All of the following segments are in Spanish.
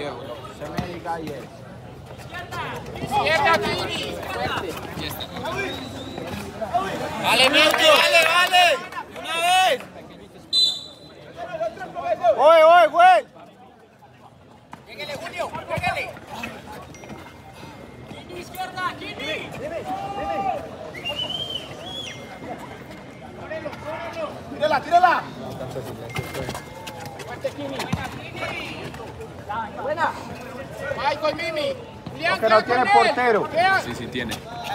viejo. Se me diga ayer. Izquierda, Kini. Fuerte. Vale, Milky, vale. Una vez. Voy, güey. Pégale, Julio, pégale. Kini, izquierda, Kini. Tírala. Fuerte, Kini. Buena. Michael, Mimi. Julián, Porque no tiene portero. Sí tiene.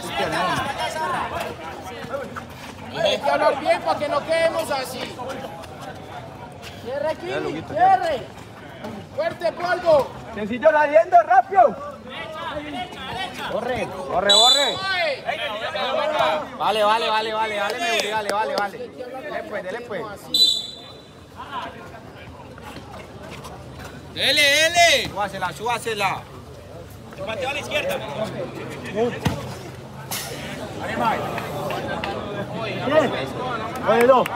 Hay que hablar bien para que no quedemos así. Cierre, Kini, cierre. Fuerte, polvo. Sencillo, leyendo, rápido. Corre. Ay. Vale, Meudy, vale. Dele pues. Dele. Súbasela. Pateo a la izquierda. Oye, no.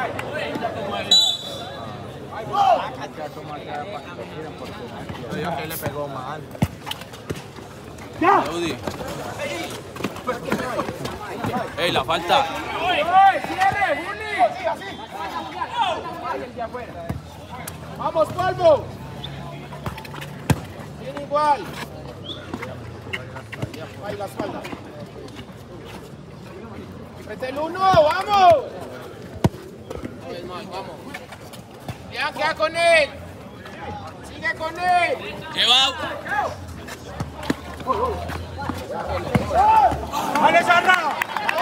Que le pegó mal. ¡Ya! Audi. Ey, la falta. ¡Cierre, Juli! ¡Vamos, polvo! Bien igual. Ahí la espalda. Frente el uno, ¡vamos! Vamos. Ya, queda con él. Sigue con él. Lleva. ¡Vale, Sarra!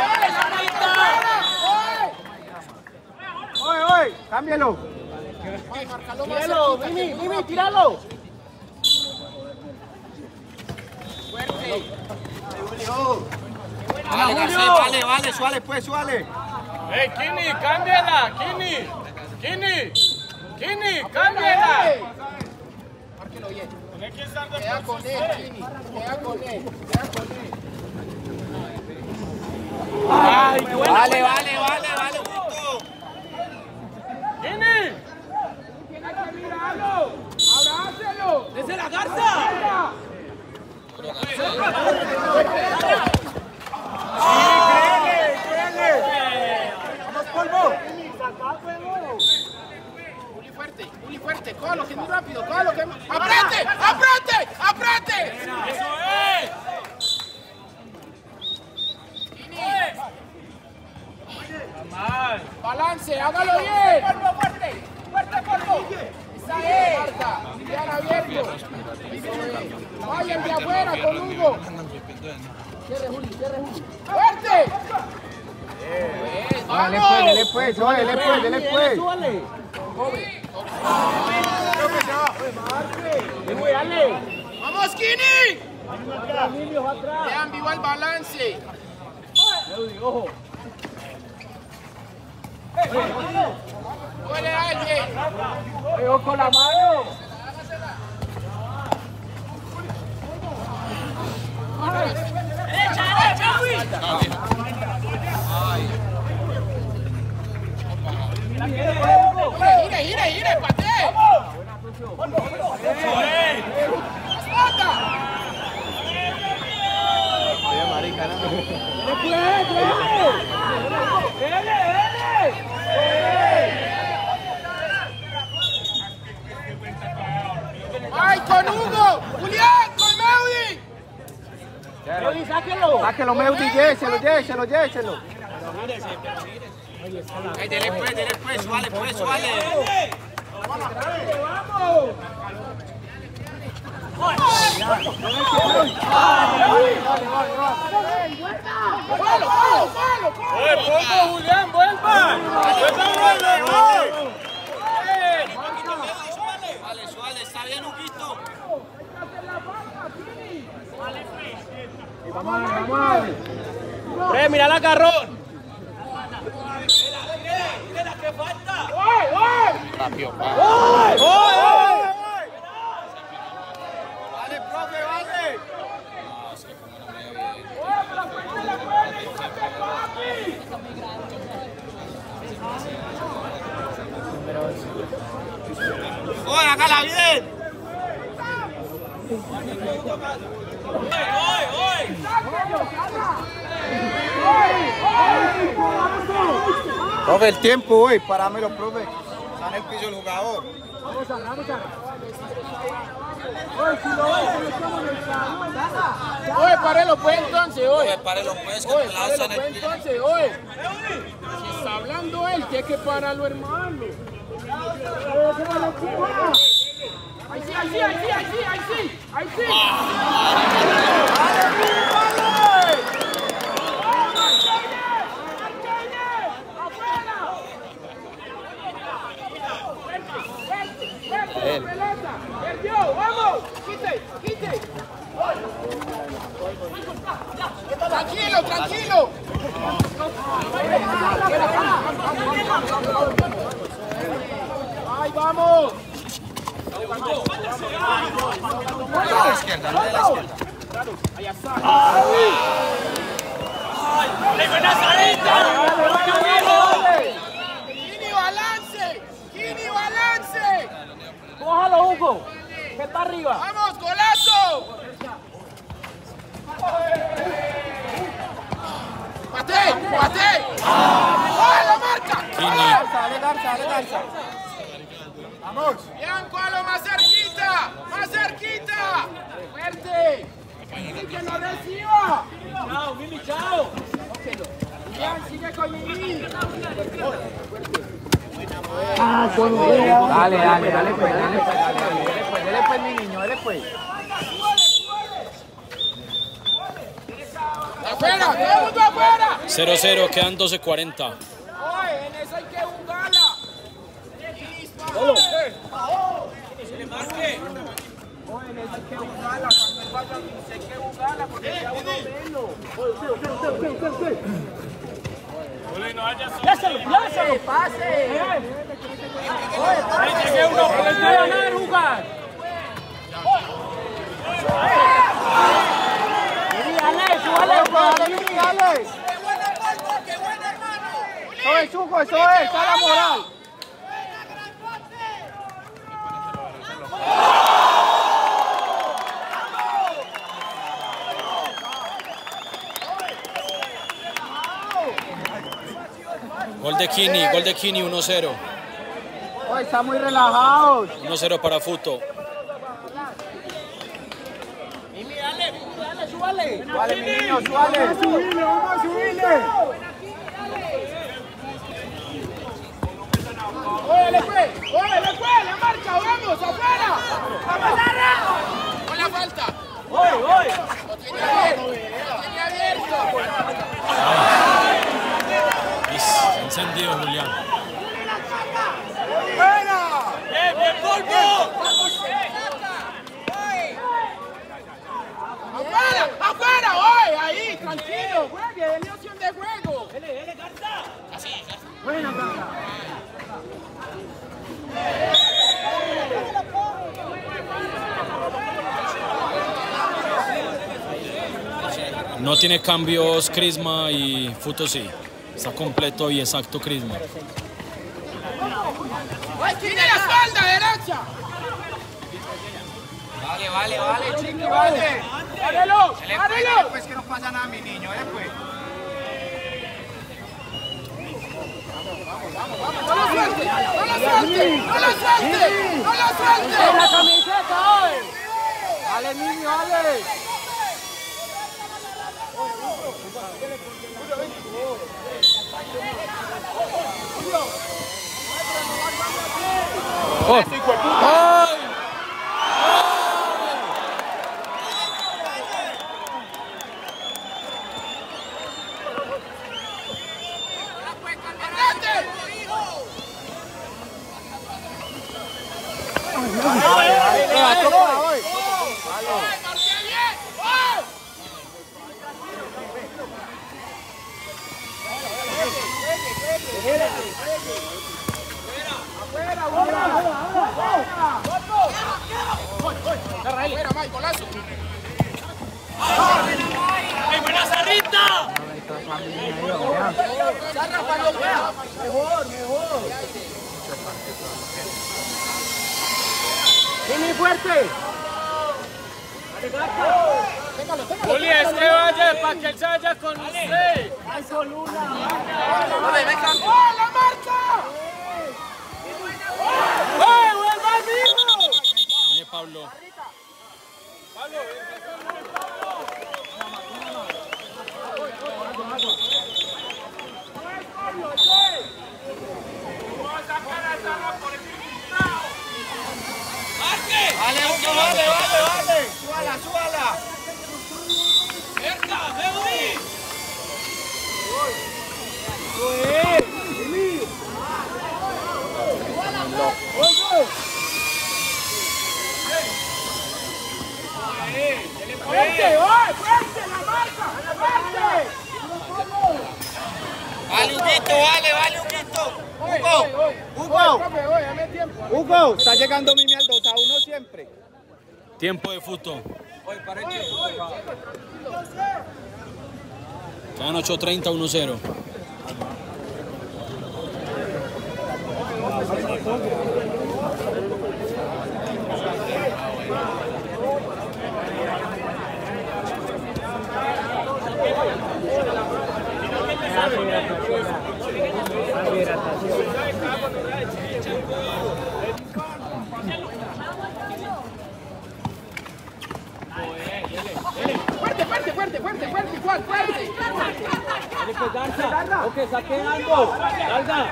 Oye, cámbialo. Tíralo, Mimi, tíralo. Fuerte. Vale, Garcés, vale, suale. ¡Ey, Kini, cámbiala! ¡Kini, cámbiala! Márquelo bien. Tenés que estar de Queda con él, Kini. Queda con él. Ay, vale, justo. ¡Kini! Tiene que mirarlo. ¡Abrácelo! ¡Desde la garza! ¡Créele! ¡Vamos, polvo! Juli fuerte, cógalo, que es muy rápido, cógalo, que es muy... ¡Aprete! ¡Eso es! Kini. Balance, hágalo bien. Fuerte, polvo. Esa es. Marta, bien abierto. Vayan de afuera con Hugo. Cierre, Juli. ¡Fuerte! Dele pues. ¡Vamos, Kini! Vean, viva el balance. ¡Huele a alguien! ¡Pegó con la mano! ¡Gire, patee! ¡Espalda! ¡Ay, con Hugo! ¡Julián, con Meudy! Sáquelo, Meudy, lléveselo. Ey, dele pues, suale. ¡Vamos! ¡Falo! ¡Oye, poco, Julián, vuelva! Vale, suale, está bien, Huguito. ¡Mira el agarrón! ¡Mira que falta! Rápido, Vale, profe, vale. ¡Oye, hágala bien! Profe, el tiempo hoy, parámelo, profe. Está en el piso el jugador. Oye, párelo pues entonces, oye. Oye, párelo pues, que Oye, el pelado está en párelo el pues piso. entonces, oye. Si está hablando él, tiene que pararlo, hermano. Ahí sí, ahí sí, ahí sí, ahí sí, ahí sí, ahí sí. Pelota, perdió, vamos, quite, quite. Tranquilo, tranquilo. Ahí vamos. De la izquierda, no de la izquierda. Allá está. Kini, balance. Kini, balance. Cójalo, Hugo. Que está arriba. Vamos, golazo. Pate, pate. ¡Oh, la marca! Dale, Garza, dale, Garza. Vamos. Bianco, a lo más cerquita, más cerquita. Fuerte. Y que no reciba. Chao, Mimi, chao. Bien, sigue con Mimi. Dale, pues, mi niño, dale pues. Afuera, todo el mundo afuera. 0-0, quedan 12:40. Oye, en eso hay que jugarla. Se le marque. Oye, en eso hay que jugarla. Cuando él vaya, hay que jugarla porque ya uno menos. Lázalo. Pase. Llegué uno, pero hay que ganar, jugar. Dale. Eso es, Hugo, eso es, está la moral. Gol de Kini, 1-0. Oye, está muy relajados. 1-0 para Futo. Vale, mi niño, suale. Vamos a subirle. Oye, le fue, la marca, vamos, afuera. Con la falta. Lo tiene abierto. Encendido, Julián. Bien, Polvo. Afuera, oye, ahí, tranquilo, juegue, denle opción de juego. Buena, Garza. No tiene cambios Crisma y Futo sí. Está completo y exacto Crisma. Tiene la espalda derecha. Vale, chiqui, vale. ¡Párelo! Pues que no pasa nada, mi niño, pues. ¡No lo suelte! La camiseta hoy. Dale, niño, dale. Afuera, Mike, golazo. ¡Ay, buena Sarrita! Sarra cuando pueda. Vini fuerte. Juli, es que vaya para que él se vaya con usted. ¡Oh, la marca! ¡Oh, vuelva al mismo! Viene Pablo. Vale, Hugo, vale. Súbala. Cerca, Meudi. ¡Fuerte, la marca! ¡Fuerte! Vale, Huguito. Hugo. Dame tiempo. Hugo, está llegando Mimi al 2-1 siempre. Tiempo de fútbol. Quedan 8:30, 1-0. Fuerte, igual, fuerte. Ok, saquen algo. Larga.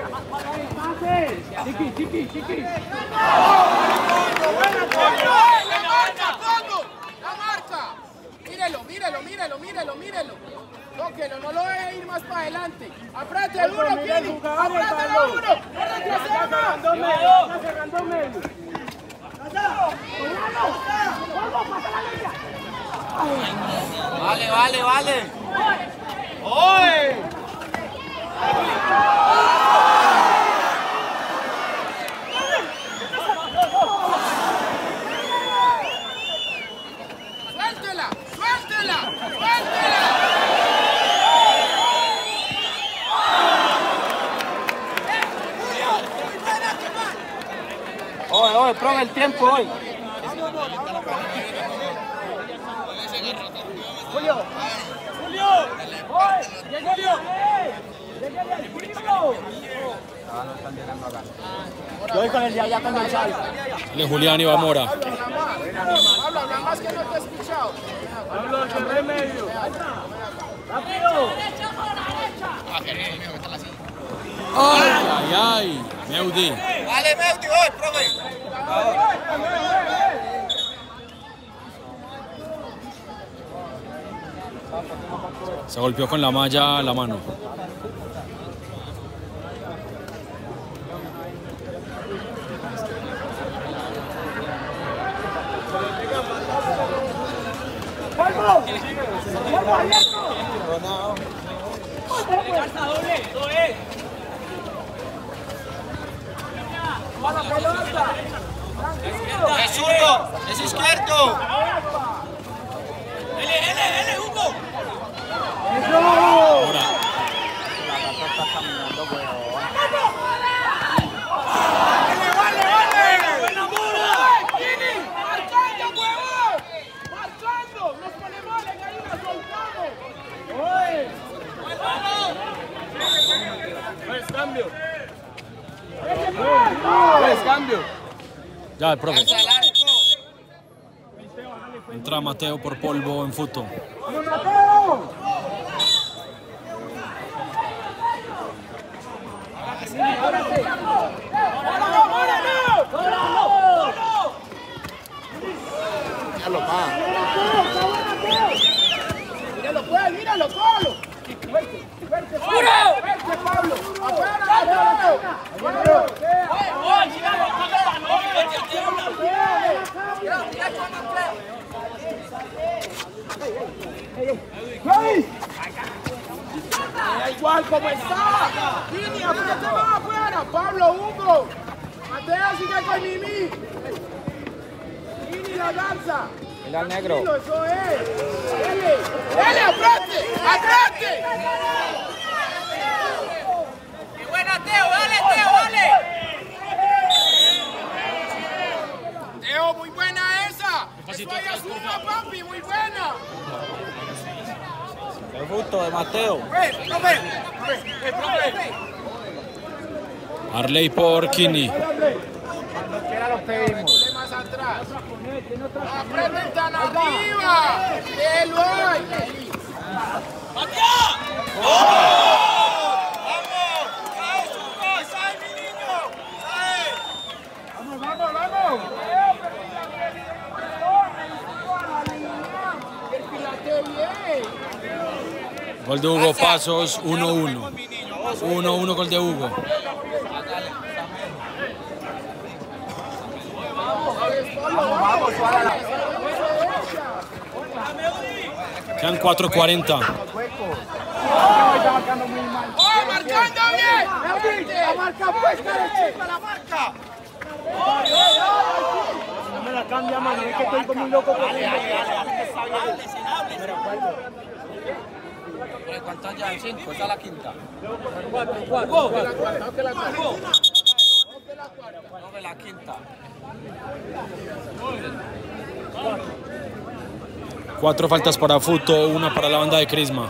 Chiqui. La marca. Mírelo. Tóquelo, no lo deje ir más para adelante. Apriete duro, Kini. Apriételo duro. Cerrando medio. Vale. ¡Oye! ¡Suéltela! Oye, prueba el tiempo hoy. Yo voy con el ya con el Xavi. De Julián y Mora. Habla más que no te he escuchado. Pablo, siempre en medio. ¡Rápido! Ay. Meudi. Vale, Meudi, hoy, profe. Se golpeó con la malla la mano. Es zurdo, es izquierdo. L, Hugo. Ahora. Buena Mora. ¡Marcando, huevón! ¡Marcando! ¡Nos ponemos en ahí, nos soltamos! Cambio. Ya, el profe. Entra Mateo por polvo en fútbol. Míralo, Pablo. Fuerte, Pablo. Afuera, igual como está. Vini, apriete más afuera. Pablo, Hugo. Mateo sigue con Mimi. Vini, la danza. Mira al negro. Eso es. Dale, apriete. ¡Qué buena, Teo! ¡Dale! Teo, muy buena esa. Pasito Vaya atrás, por suma, favor. papi, muy buena. El gusto de Mateo. Profe. Arley por Kini. Cuando quiera lo pedimos. Más atrás. ¡Aprenden tan arriba! ¡Déjelo ahí! Gol de Hugo Pasos, 1-1. 1-1 gol de Hugo. Vamos, suárala. Quedan 4:40. ¡Oh, marcando bien! La marca puesta, chica, la marca. No me la cambia, mano. Es que estoy como un loco. ¿Cuántas ya? 5, esa es la quinta. No, de la quinta. 4 faltas para Futo, 1 para la banda de Crisma.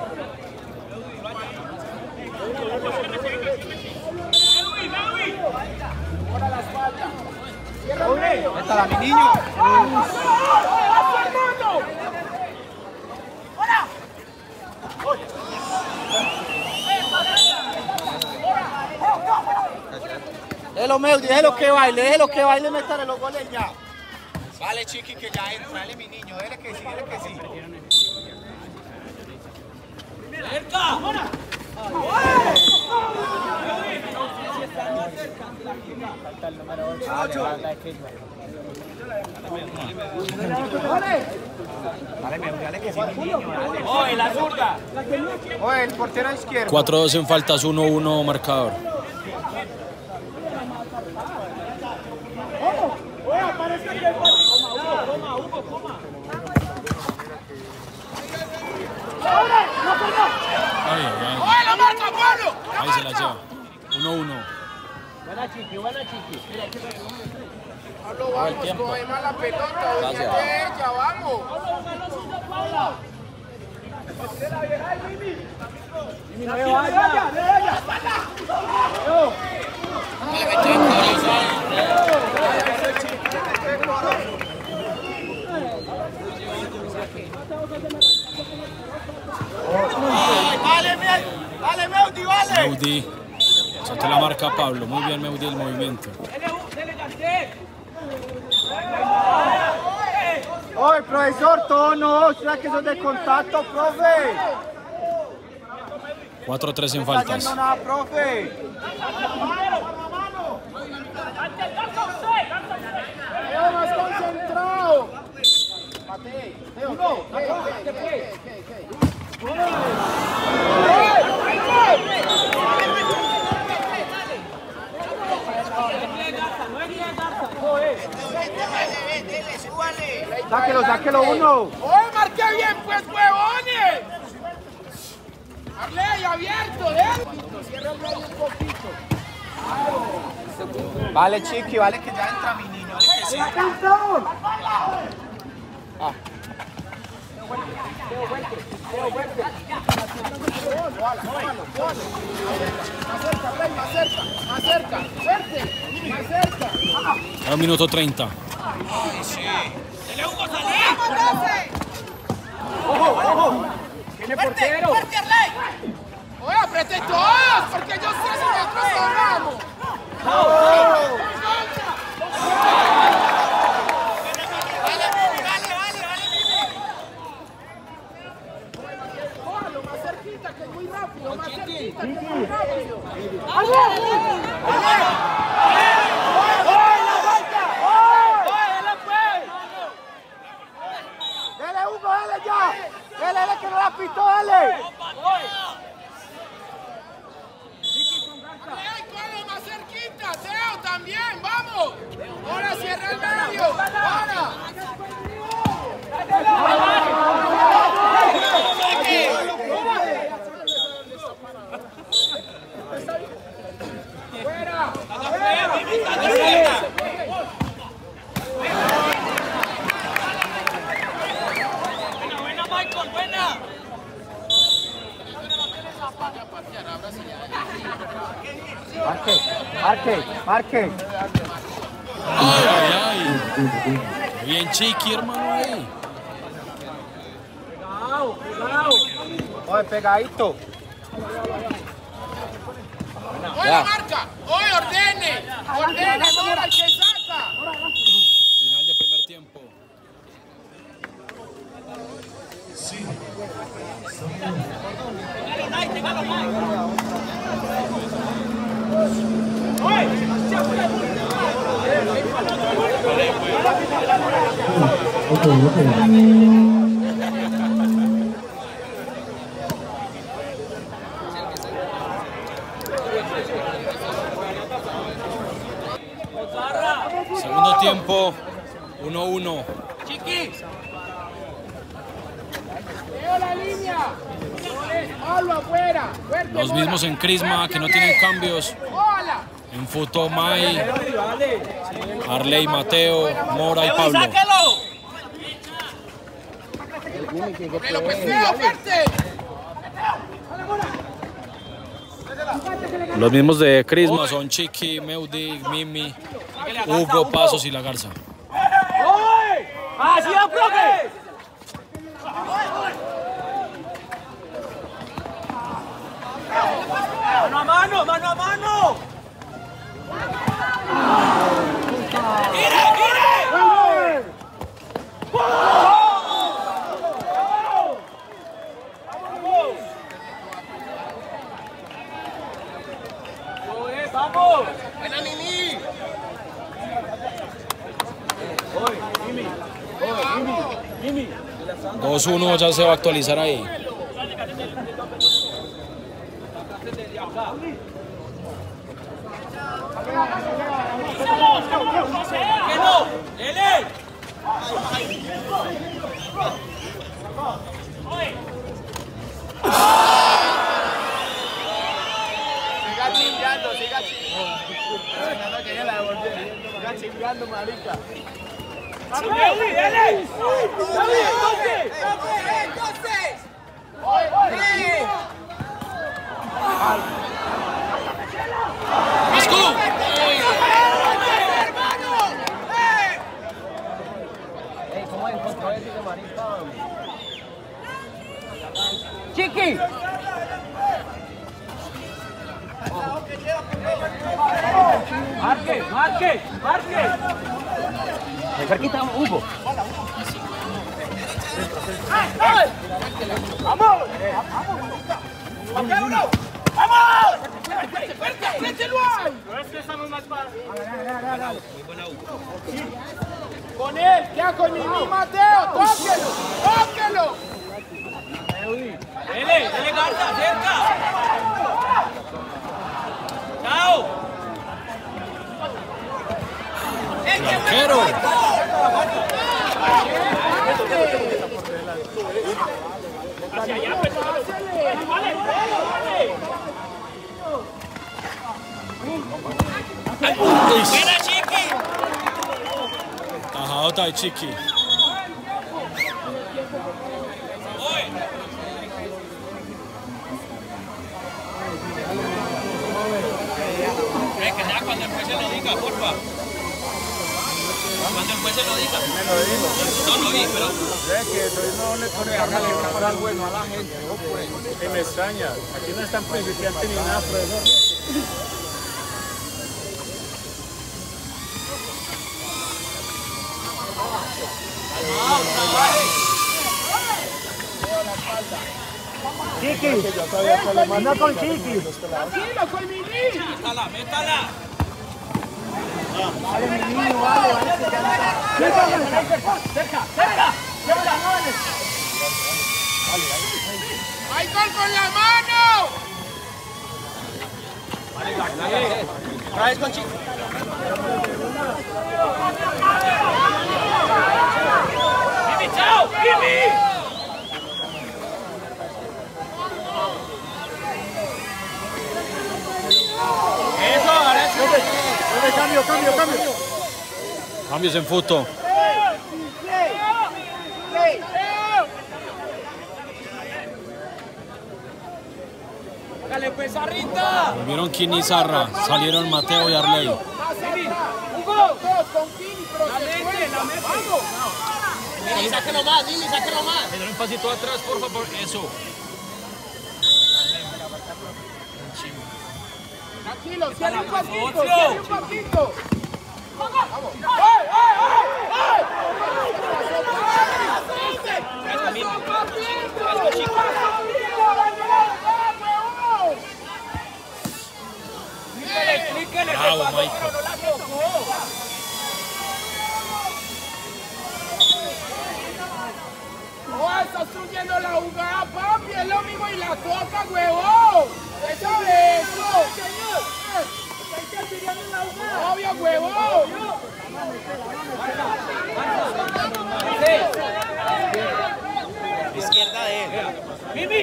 Métala, mi niño. Déjelo, Meudi, déjelo que baile, métale los goles ya. Vale, chiqui, que ya entra, dale, mi niño, dale que sí, dale que sí. Dale, Meudi, dale que sí, mi niño, dale. ¡Oye, la zurda! Oye, el portero izquierdo. 4-2 en faltas, 1-1 marcador. Ay, ay, ¡Oh, la marca, Pablo! ahí se la lleva. 1-1. Pablo, vamos, coge más la pelota, oye, ella, vamos. Vale, Meudi, vale. Meudi. Saltó la marca Pablo. Muy bien Meudi el movimiento. Oye, profesor, todo no, ¿será que son de contacto, profe? 4-3 en No está faltas. haciendo nada, profe. Teo, más concentrado. Teo, Sáquelo uno. ¡Oh, marqué bien, pues, huevones! Arley, abierto, cierra el medio un poquito. Vale, chiqui, vale que ya entra mi niño. Vale que sí. Más cerca, fuerte, más cerca. 1 minuto 30. ¡Dele, Hugo, salí! Tiene portero. ¡Fuerte, Arley! Oye, apriete todos, porque yo sé si nosotros ganamos. Cójalo más cerquita, que es muy rápido, más cerquita, que es muy rápido. Dele, Hugo, dale ya. Dele, que no la pitó, dale. Ay, cójalo más cerquita, Teo, también, vamos. Ahora cierra el medio, ahora. Marque. Ay. Bien Chiqui, hermano, ahí. Oye, pegadito. Hoy la marca. Hoy ordene. Ordene, Mora, el que saca. Final de primer tiempo. Segundo tiempo, 1-1. Veo la línea. Pablo afuera. Fuerte, Los Mora. mismos en Crisma que no tienen cambios. Hola. En Futo, Mai, Arley, Mateo, Mora y Pablo. Que lo pesqueo, fuerte. Los mismos de Crisma son Chiqui, Meudi, Mimi, Hugo, Pasos y La Garza. ¡Así es, profe! ¡Mano a mano, mano a mano! ¡Gire, gire! ¡Vamos! Buena, Nini. 2-1 ya se va a actualizar ahí. ¡Que no! ¡Ele! Siga chimbeando, siga chimbeando. Que ya la devolvió. Siga chimbeando, marica. ¡Ele! ¡Ele! ¡Entonces! Chiqui. ¡Marque, marque, marque! Cerquita, Hugo. ¡Vamos! ¡Vamos! ¡Frente, Luan! No es que estamos más para... Con él, queda con Mimi, Mateo. Tóquelo, tóquelo. ¡Dele, Garza, cerca! ¡Chao! Arquero. Hacia allá, pero... ¡Vale, ¡buena, Chiqui! Tajadota de Chiqui. Que sea cuando el juez se lo diga, porfa. Cuando el juez se lo diga. Me lo digo. No, no vi, pero... Es que no le pone a darle moral bueno a la gente. No puede. Que me extraña. Aquí no están principiantes ni nada, profesor. Chiqui. Anda con Chiqui. Tranquilo, con Mimi. Métala, métala. Vale, mi niño, vale. Cerca, cerca. ¡Hay gol con la mano! Traes con Chiqui. ¡Mimi, chao! ¡Mimi! Eso, ahora sí. Cambio. Cambios en Futo. Hágale pues, Zarrita. Volvieron Kini y Zarra. Salieron Mateo y Arley. Hugo, con Kini, pero se fue. Vamos. Lili, sáquelo más, Lili, sáquelo más. Me un pasito atrás, por favor. Eso. Tranquilo, cierra un poquito, cierra un poquito. Vamos. Bravo, Michael. Oh, estás subiendo la jugada, papi, es lo mismo y la toca, huevón. Eso es eso. Señor. Obvio, huevón. Izquierda de él. Mimi,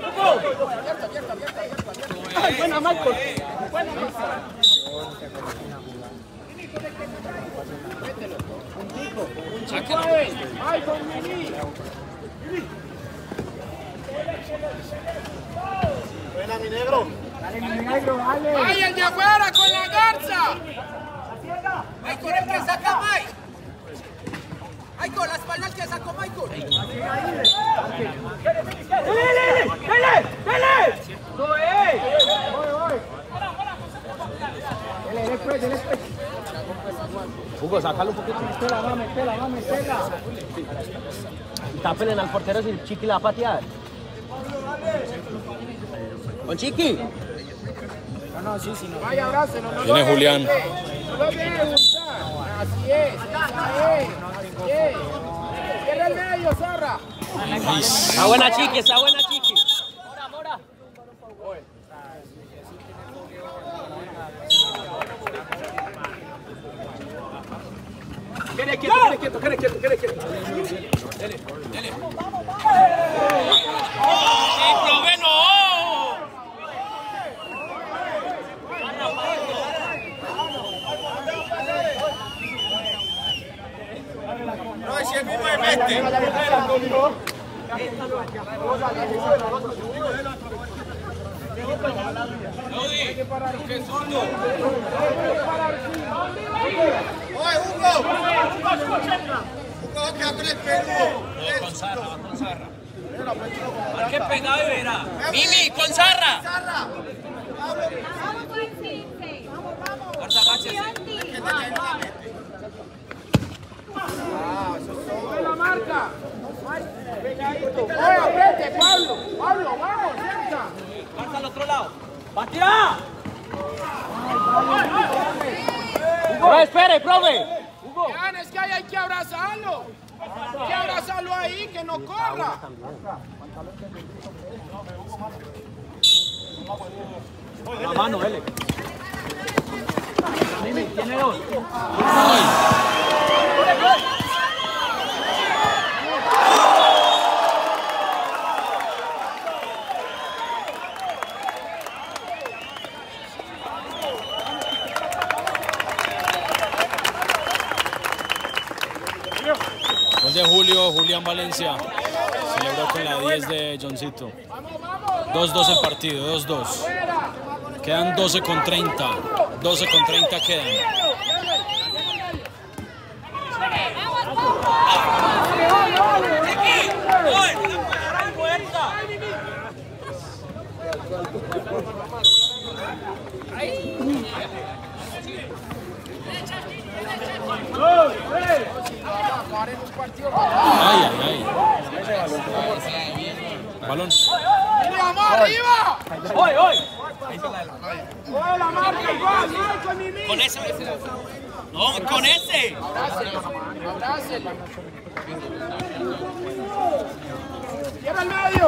Buena, Michael. Buena, ay, con Mimi. Buena, mi negro. Ay, el de afuera con la garza. Michael, el que saca Mike. Michael, la espalda el que sacó Michael. Hugo, sácalo un poquito. Metela. Tápenle al portero si el Chiqui la va a patear. Con Chiqui. Vaya, abrácelo. No Viene Julián. No lo deje gustar. Así es. Cierra el medio, Zarra. Está buena Chiqui. Mora. Quede quieto. ¡Dele! ¡No! No, si el mismo me mete. ¡Oye, Hugo! Hugo, que abre el peludo. Con Zarra. Marque pegado y verá. Mimi, con Zarra. Garza, agáchese. La marca. Oye, aprete, Pablo, vamos, cerca. Garza al otro lado. ¡Patria! Espere, profe. Vean, es que hay que abrazarlo. Hay que abrazarlo ahí, que no corra. La mano, L. Tiene dos. Gol de Julián Valencia. Celebró con la 10 de Johncito. 2-2 el partido, 2-2. Quedan 12 con 30. 12 con 30 quedan. Ay. Balón. ¡Vamos arriba! ¡Hoy! ¡Oye, la marca igual! ¡No, con Mimi! Con ese. No, con ese. Abrázelo. Cierra el medio.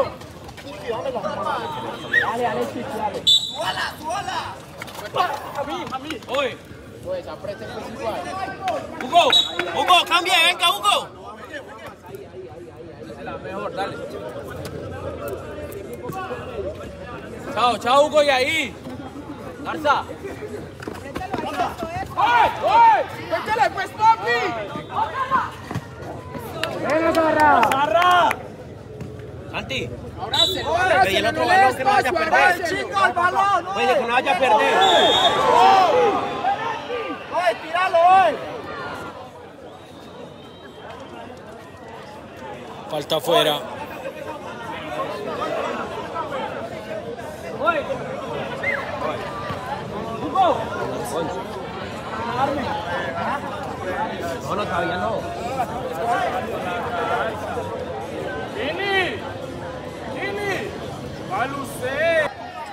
Dale, Chiqui, dale. ¡Suala! A mí. Oye, Pues, apriete pues igual. Hugo, cambia, venga, Hugo. mejor, dale. Chao, Hugo, y ahí. Garza. ¡Ay! ¡Métele pues, papi! Zarra. Santi. Pedí el otro balón que no vaya a perder. Chico, el balón, no. Oye, que no vaya a perder. Oye, tíralo, oye. Falta afuera. No, todavía no. ¡Vini! ¡Va Lucé!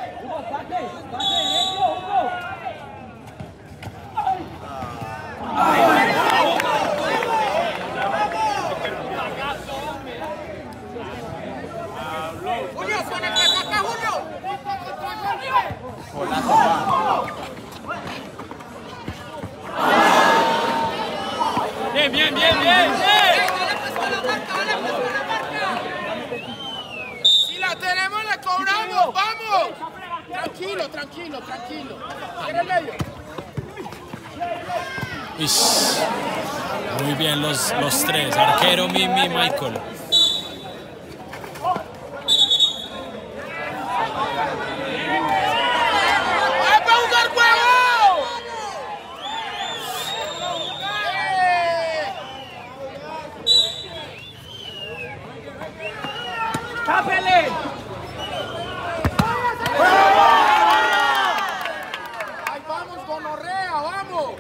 Julio, pon el que saca, Julio. Bien. Si la tenemos, le cobramos. ¡Vamos! Tranquilo. ¿Quiere el medio? Ish. Muy bien los tres. Arquero, Mimi, Michael. ¡Vamos a jugar huevo! ¡Tápele! ¡Ahí vamos, gonorrea, vamos!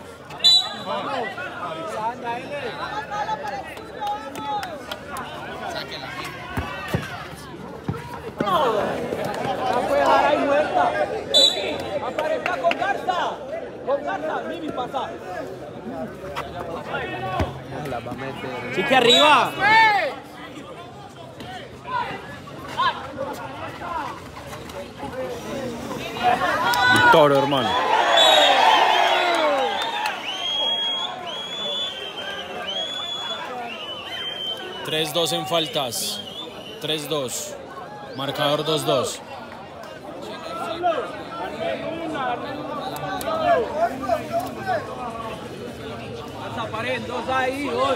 La puede dejar ahí muerta. Aparezca con Garza. Mimi, pasa. Chique arriba. ¡Ve! Toro, hermano. Tres, 2 en faltas. 3-2. Marcador 2-2. Pared, 2 ahí, hoy.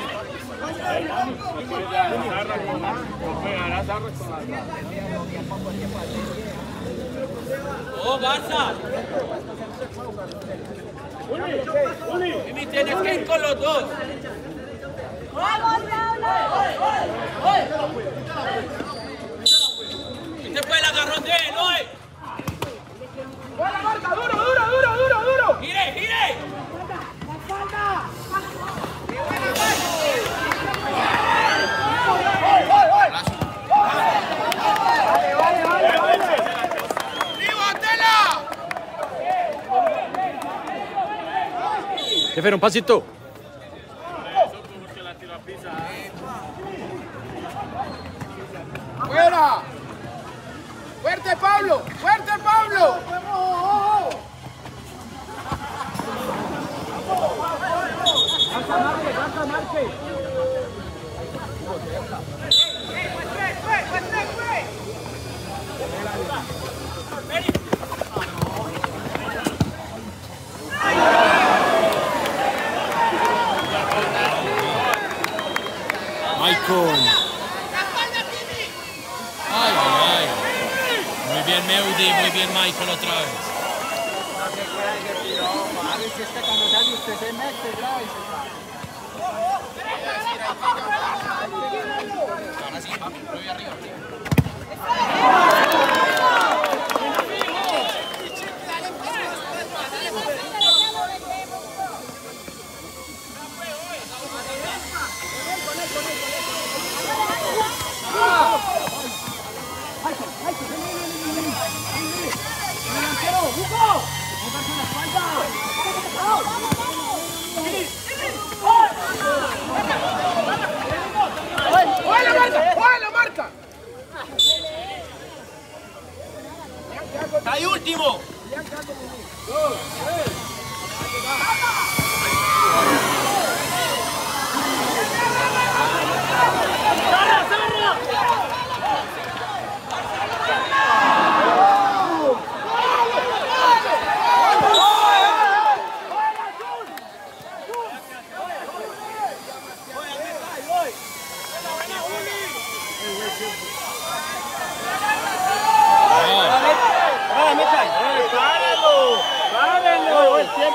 ¡Oh, Garza! Mimi, tienes que ir con los dos. Este fue el agarrón de él, hoy. ¡Buena marca! ¡Duro! ¡Gire! ¡Ríbatela! Jefe, un pasito. ¡Fuera! ¡Fuerte, Pablo! Garza, marque. Michael. Ay. Muy bien Meudi, muy bien Michael otra vez. Si este caminando usted se mete, grave. Ahora sí, papi, voy arriba. ¡Oye la marca! ¡Ahí último!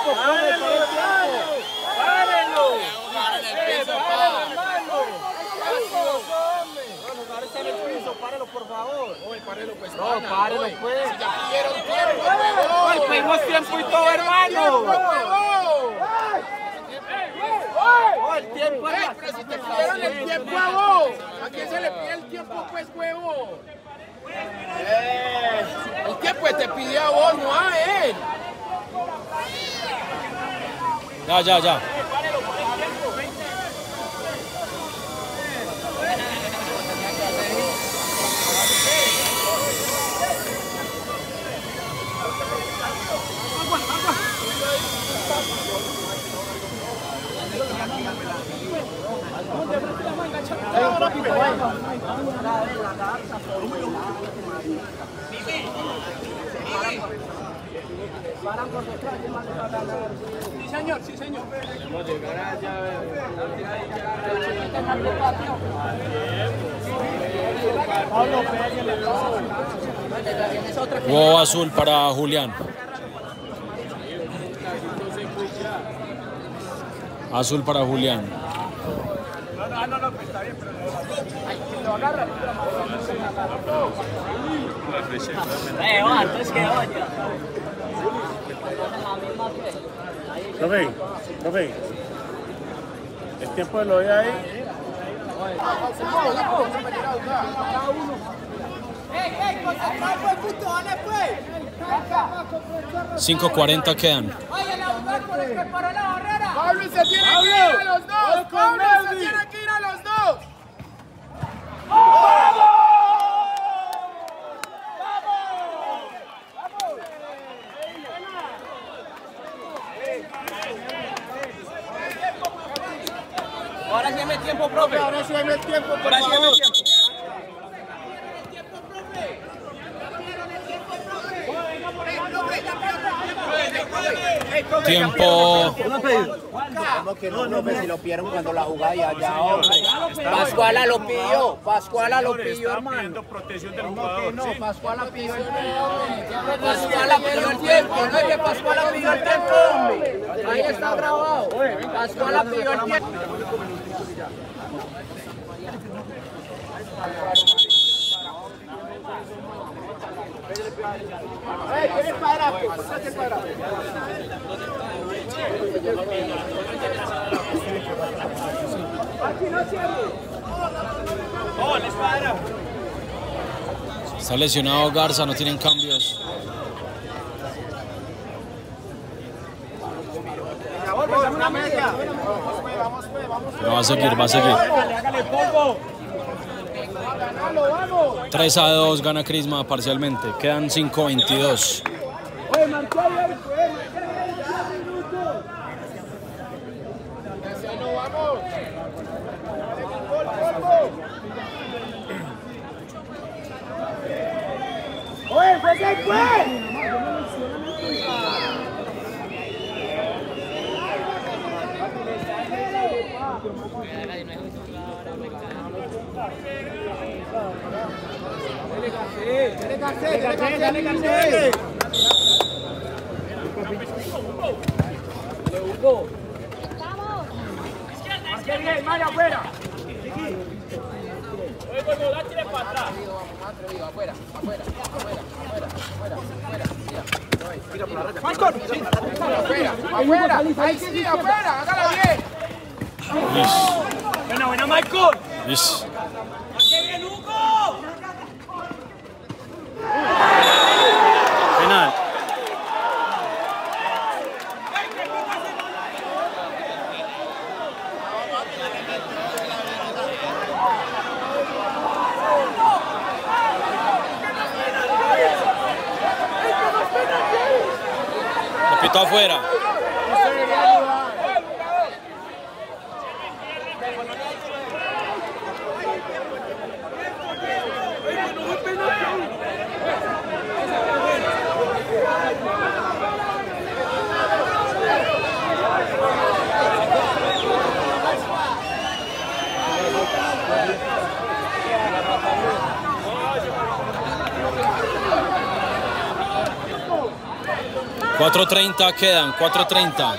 tiempo, profe, pare el tiempo. ¡Párenlo! Jugar en el piso, Jugar está en el piso, párelo por favor. Oye, párelo pues. No, párelo pues. Si ya pidieron tiempo, huevón. Ay, pedimos tiempo y todo, hermano. El tiempo, Pero si te pidieron el tiempo a vos, ¿a quién se le pide el tiempo pues, huevo? El tiempo te pidió a vos, no a él. Ya. Sí, señor, sí, señor. Hubo azul para Julián. Azul para Julián. Profe, el tiempo de lo de ahí. 5:40 quedan. Pablo se tiene que ir a los dos. Pablo se tiene que ir a los dos. Ahora sí hay tiempo, profe. Ahora sí hay tiempo, por Ahora sí hay favor. tiempo. Tiempo. ¿Cómo que no, profe? Si lo pidieron cuando la jugada ya, hombre. Pascuala lo pidió, hermano. Protección del No, Pascuala pidió el tiempo. Pascuala pidió el tiempo, no es que Pascuala pidió el tiempo, hombre. Ahí está grabado. Pascuala pidió el tiempo. ¿Quieres parar? Está lesionado Garza, no tienen cambios. Una media. Pero va a seguir. 3-2 gana Crisma parcialmente. Quedan 5:22. Dale. Bien, Mario, afuera. Afuera. Ahí sí, afuera. Hágala bien. Buena, Michael. Yes. Penal. Lo pitó afuera. 4:30 quedan, 4:30.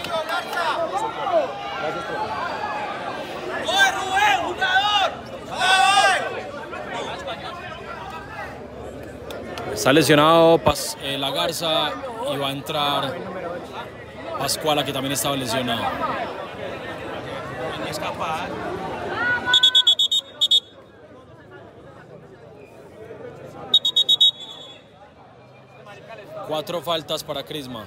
Está lesionado la Garza y va a entrar Pascuala, que también estaba lesionado. Cuatro faltas para Crisma.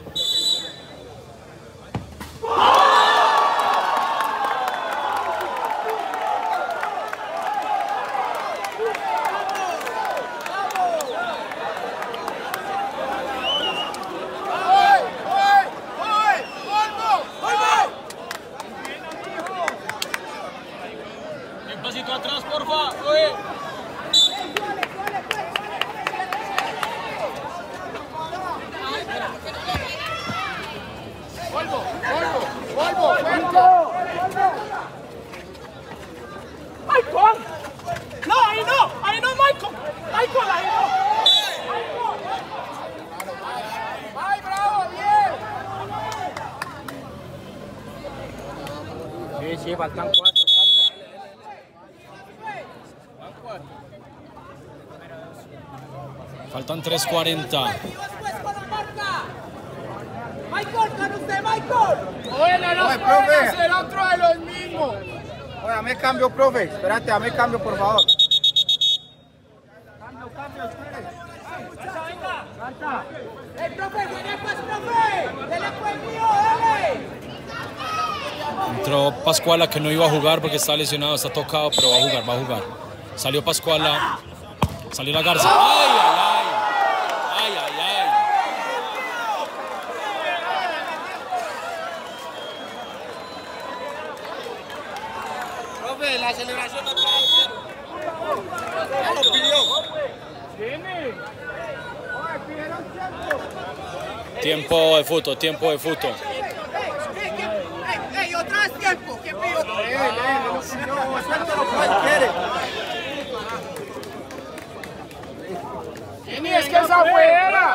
Un pasito atrás, porfa. Oye. Michael! No, ahí no, Michael. Michael, ahí no. ¡Ay, bravo, bien! Sí, faltan 4. Faltan 3:40. Michael, con usted, Michael. Oye, no pueden hacer otro de los mismos. Oye, dame cambio, profe. Espérate, dame cambio, por favor. Cambio, espere. Salta. Profe, viene pues, profe. Dele pues mío, dale. Entró Pascuala, que no iba a jugar porque está lesionado, está tocado, pero va a jugar. Salió Pascuala, salió la Garza. ¡Ay, ay, ay! ¡Ay, ay, ay! Profe, la celebración no ya lo pidió. Tiempo de fútbol, tiempo de fútbol. Ey, otra vez tiempo. ¿Qué pidió? Suéltalo, pues, quiere. Ini, es que es afuera.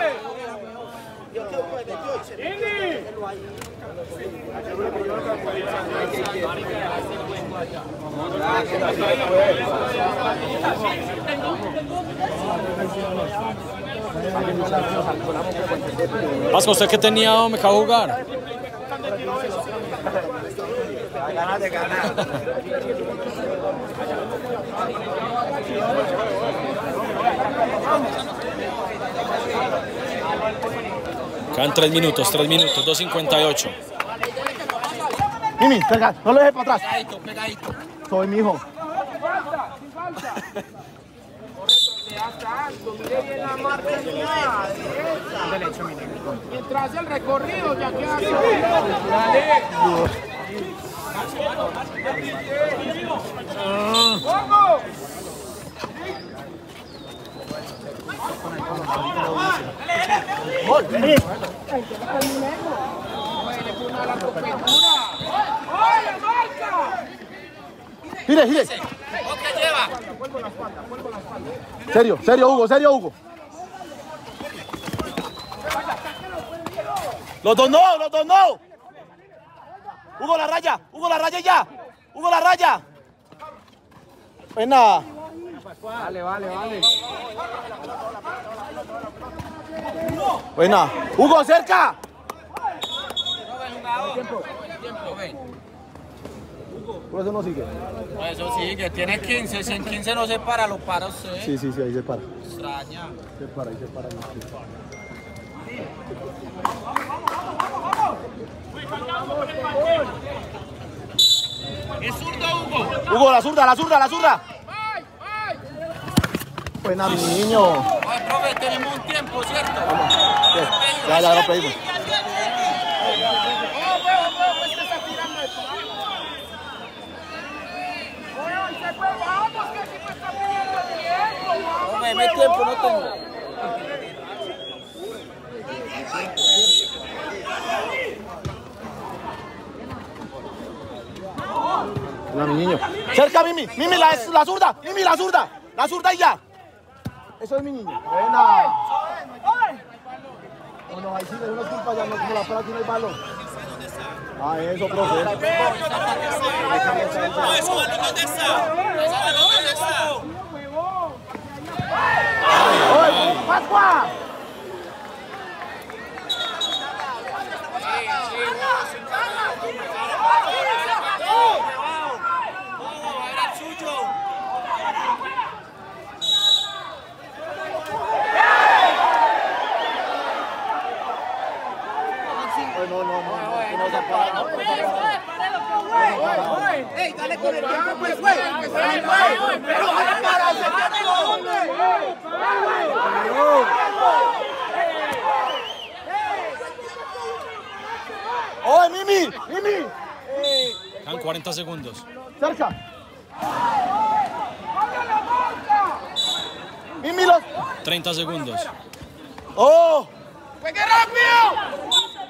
Pasco, ¿usted qué tenía o me acaba de jugar? Ganas de ganar. Quedan 3 minutos, 2:58. Mimi, pega, no lo dejes para atrás. Pegadito, pegadito. Soy mi hijo. Mire bien la marca mía, derecha. Mientras el recorrido ya queda dale. ¡Vamos! ¡Gol! ¡Mimi! ¡Oye, marca! ¡Gire, gire! ¿Qué lleva? Serio, Hugo. Los dos no. Hugo la raya ya. Hugo la raya. Buena. Vale. Buena. Hugo, cerca. Por eso no sigue. Pues eso sí, que tiene 15. Si en 15 no se para, lo para usted. Sí, ahí se para. Extraña. Se para. Es zurdo, Hugo. Hugo, la zurda. Buena, mi niño. Oye, profe, tenemos un tiempo, ¿cierto? Ya lo pedimos. Dame tiempo, no tengo. Hola, mi niño. Cerca, Mimi, la zurda. Mimi, la zurda y ya. Eso es mi niño. Buena. No, ahí sí le unos culpas ya no como la pala tiene el balón. Ah, eso, profe. ¿Dónde está? ¡Oye, Pascua! No se para. ¡Ey, dale con el tiempo, pues, güey! ¡Pero para pararse! ¡Oye, Mimi! ¡Mimi! Quedan 40 segundos. ¡Cerca! ¡Mimi los! 30 segundos. ¡Oh! ¡Juegue rápido!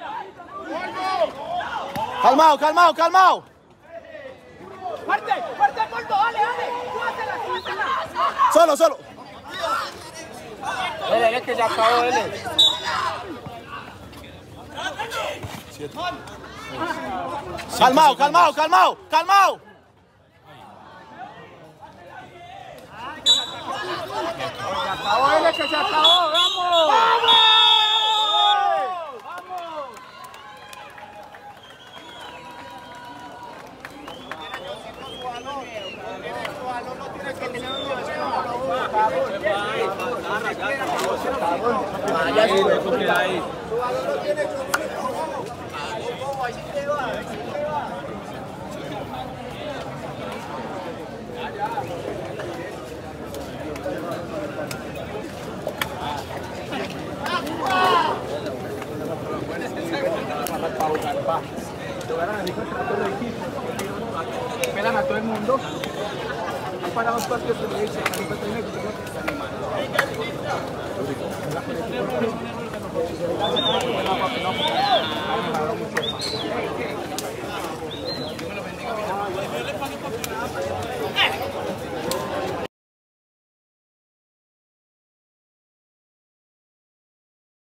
¡Calmao, calmao, calmao! ¡Fuerte, fuerte, Gordo! ¡Dale, dale! ¡Súbasela! ¡Solo, solo! Dale, que ya acabó, dale. ¡Calmao, calmao, calmao! ¡Calmao! Se acabó, dale, que se acabó. ¡Vamos! ¡Vamos! Esperan a todo el mundo. Han parado los partidos que le dicen a los veterinarios que no se animan.